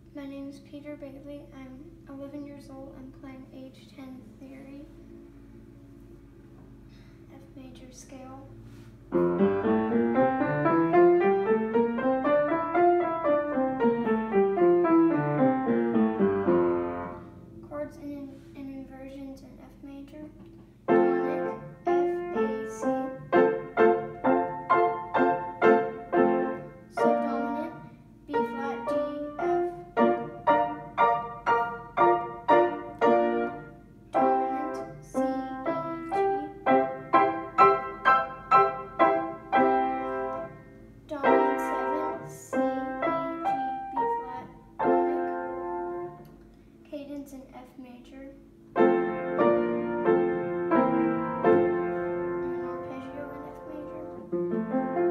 My name is Peter Bailey. I'm 11 years old. I'm playing H10 Theory, F major scale. Chords and inversions in F major. Tonic, F, A, C. Subdominant, B flat, G, F. Dominant, C, E, G. Dominant 7, C, E, G, B flat, tonic. Cadence in F major. And arpeggio in F major.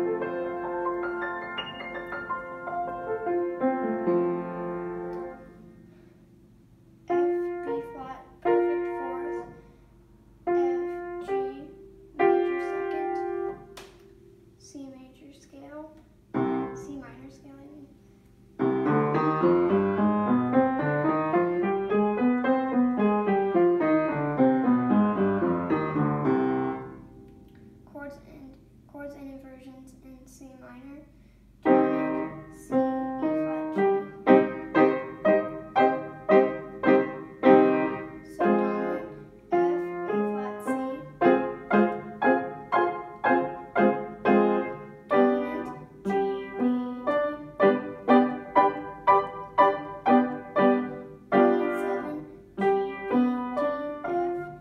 F, B flat, perfect fourth, F, G, major second, C major scale, C minor scale, I mean. Chords and inversions in C minor. Tonic, C, E flat, G. Subdominant, F, A flat, C. Dominant, G, B, D. Dominant 7, G, B, D, F.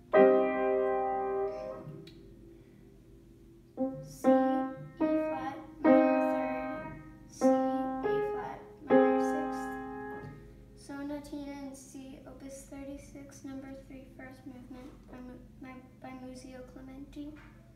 C, E flat, minor third, C, A flat, minor sixth. Sonatina in C, Opus 36, number 3, first movement by Muzio Clementi.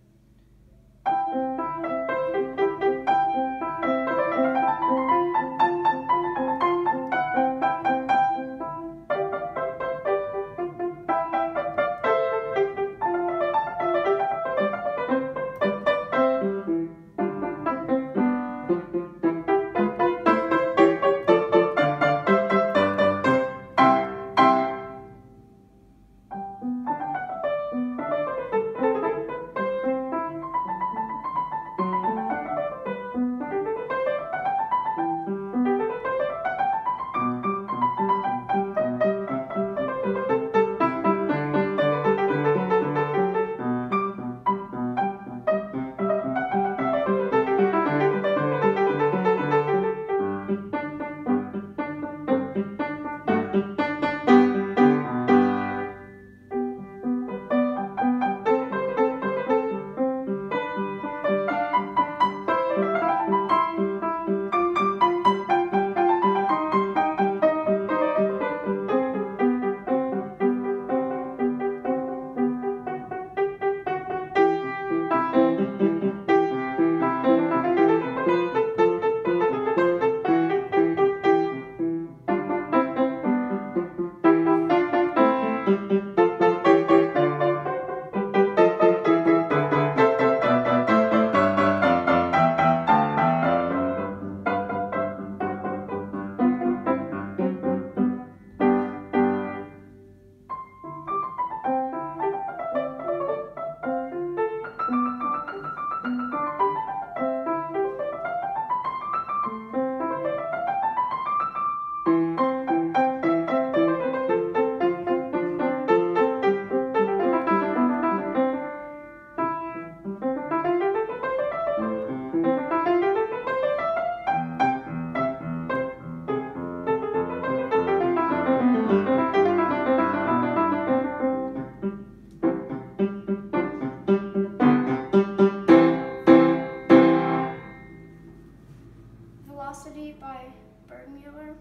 Velocity by Bergmuller.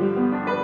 Thank you.